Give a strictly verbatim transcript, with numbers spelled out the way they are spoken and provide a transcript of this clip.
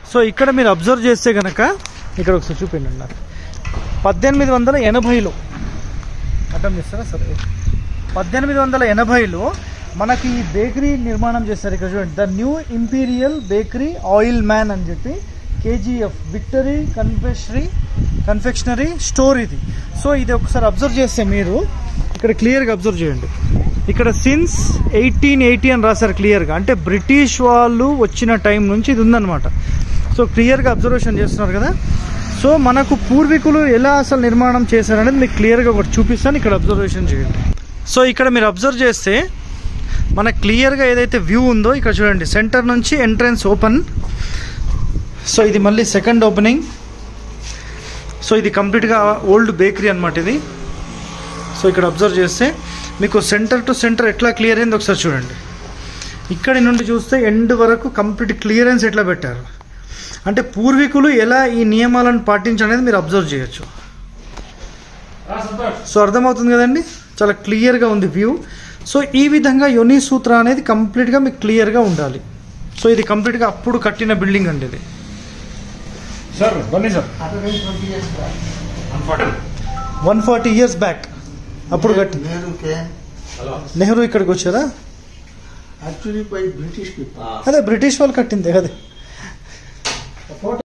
So ఇక్కడ మీరు observe చేస్తే కనుక ఇక్కడ ఒకసారి చూపించండి నాకు పద్దెనిమిది వందల ఎనభైలో అర్థం చేస్తారా సరే పద్దెనిమిది వందల ఎనభైలో మనకి ఈ బేకరీ నిర్మాణం చేస్తారు. ఇక్కడ చూడండి, the new imperial bakery oil man అని చెప్పి KGF victory confectionery confectionery store ఇది. సో ఇది ఒకసారి అబ్జర్వ్ చేస్తే మీరు ఇక్కడ క్లియర్గా అబ్జర్వ్ చేయండి. ఇక్కడ సిన్స్ ఎయిటీన్ ఎయిటీ అని రాశారు క్లియర్గా, అంటే బ్రిటిష్ వాళ్ళు వచ్చిన టైం నుంచి ఇది ఉందన్నమాట. సో క్లియర్గా అబ్జర్వేషన్ చేస్తున్నారు కదా. సో మనకు పూర్వీకులు ఎలా అసలు నిర్మాణం చేశారనేది మీకు క్లియర్గా ఒకటి చూపిస్తాను, ఇక్కడ అబ్జర్వేషన్ చేయండి. సో ఇక్కడ మీరు అబ్జర్వ్ చేస్తే మనకు క్లియర్గా ఏదైతే వ్యూ ఉందో ఇక్కడ చూడండి, సెంటర్ నుంచి ఎంట్రన్స్ ఓపెన్. సో ఇది మళ్ళీ సెకండ్ ఓపెనింగ్. సో ఇది కంప్లీట్గా ఓల్డ్ బేకరీ అనమాట ఇది. సో ఇక్కడ అబ్జర్వ్ చేస్తే మీకు సెంటర్ టు సెంటర్ ఎట్లా క్లియర్ అయింది ఒకసారి చూడండి. ఇక్కడి నుండి చూస్తే ఎండ్ వరకు కంప్లీట్ క్లియరెన్స్ ఎట్లా పెట్టారు, అంటే పూర్వీకులు ఎలా ఈ నియమాలను పాటించనేది మీరు అబ్జర్వ్ చేయొచ్చు. సో అర్థమవుతుంది కదండి, చాలా క్లియర్గా ఉంది వ్యూ. సో ఈ విధంగా యోని సూత్ర అనేది కంప్లీట్గా మీకు క్లియర్గా ఉండాలి. సో ఇది కంప్లీట్గా అప్పుడు కట్టిన బిల్డింగ్ అండి ఇది. Sir Bunny sir one forty years back అప్పుడు కట్టి నెహ్రూ ఇక్కడికి వచ్చారా? Actually by British people. అదే బ్రిటిష్ వాళ్ళు కట్టిందే అదే.